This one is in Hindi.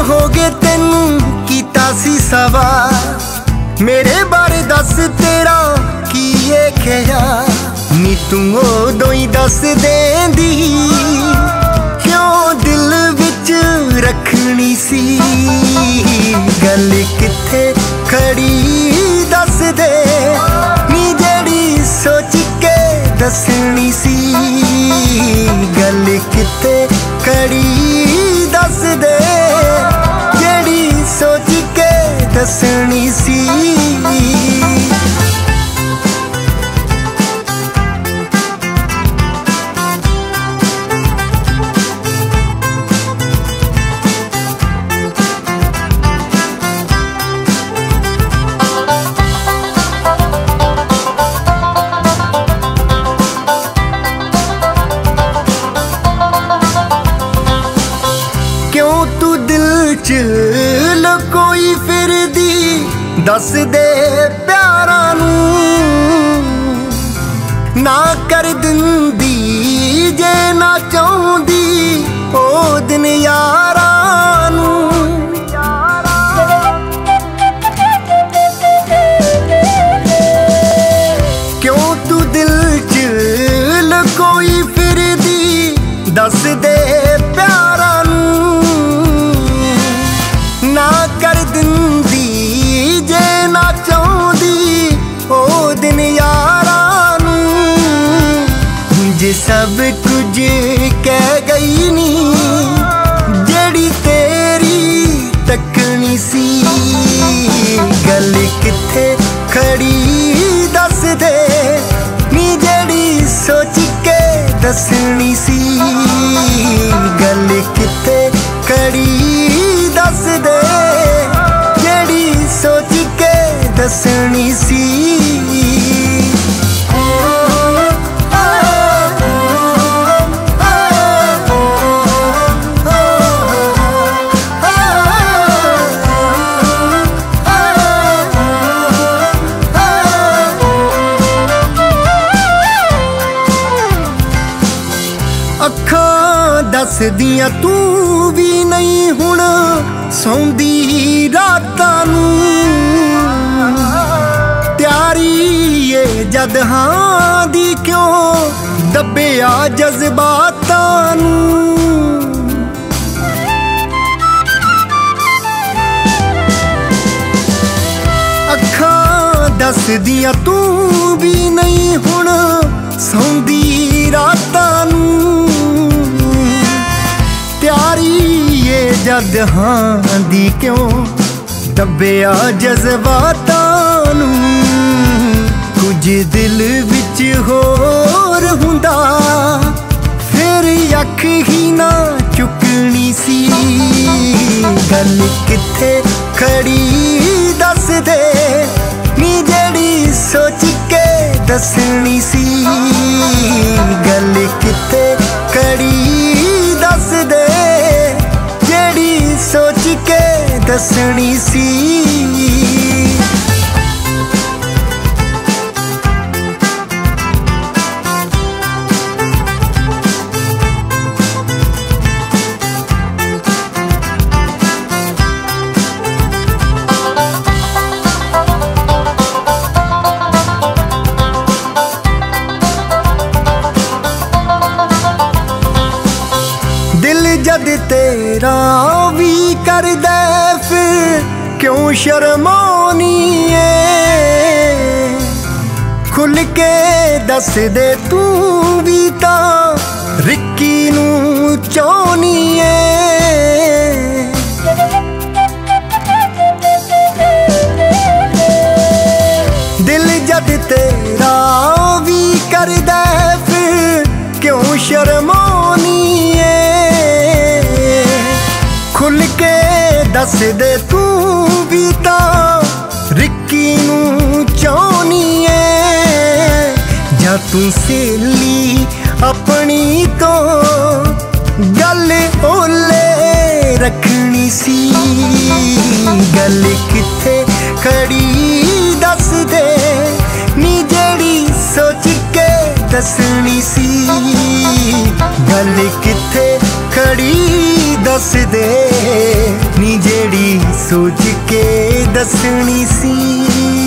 हो गए तेनू कीता सी सवाल मेरे बारे दस तेरा की ये ख्याल नी तू उदों ही दस देंदी क्यों दिल विच रखनी सी गल किथे खड़ी दस दे नी जेड़ी सोच के दसनी सी गल किथे खड़ी दस दे जेड़ी सोच के दसनी सी। लकोई फिर दी दस दे प्यारा ना कर दिंदी जे ना चाहती ओ दिन यारा क्यों तू दिल च लकोई फिर दी दस दे प्यारा ना कर दिंदी जे ना चाहती ओ दिन यारा जे सब कुछ कह गई नी जेड़ी तेरी तकनी सी गल किथे खड़ी दस दे नी जेड़ी सोच के दसनी सी गल किथे खड़ी दस दे जेड़ी सोच के दसनी सी। अखां दस दियां तू भी नहीं हुण सौंदी रातां नूं त्यारी ये जद हां दी क्यों दब्बिया जज्बातां नूं अखां दस दियां तू भी नहीं हुण सौंदी रातां नूं त्यारी ये जद हां दी क्यों दब्बिया जज्बातां नूं कुछ दिल विच होर हुंदा फिर अख ही ना चुकनी सी गल किथे खड़ी दस दे नी जेड़ी सोच के दसनी सी गल किथे खड़ी दस दे जेड़ी सोच के दसनी सी। जद तेरा भी कर दे फिर क्यों शर्मानी है खुल के दस दे तू भी ता रिक्की नू चाहनी है दिल जद तेरा भी कर दे फिर क्यों शर्मानी खुल के दस दे तू भी ता रिक्की नू चाहनी है जा तू सहेली अपनी तो गल ओले रखनी सी गल किथे खड़ी दस दे नी जेड़ी सोच के दसनी सी गल किथे खड़ी दस दे नी सूझ के दसनी सी